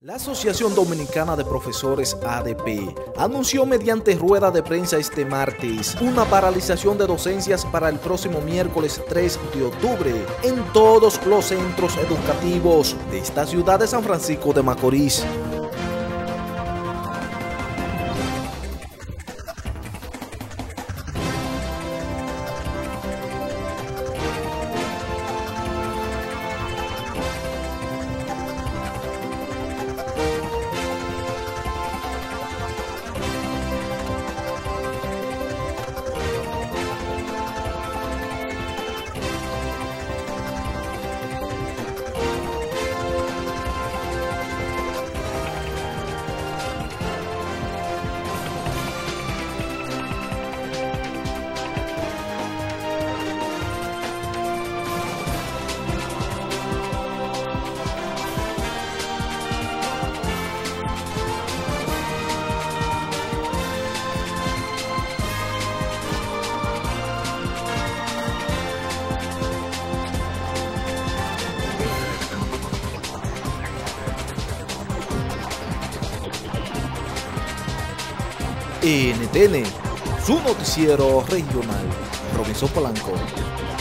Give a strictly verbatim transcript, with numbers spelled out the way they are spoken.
La Asociación Dominicana de Profesores A D P anunció mediante rueda de prensa este martes una paralización de docencias para el próximo miércoles tres de octubre en todos los centros educativos de esta ciudad de San Francisco de Macorís. N T N, su noticiero regional, Robinson Polanco.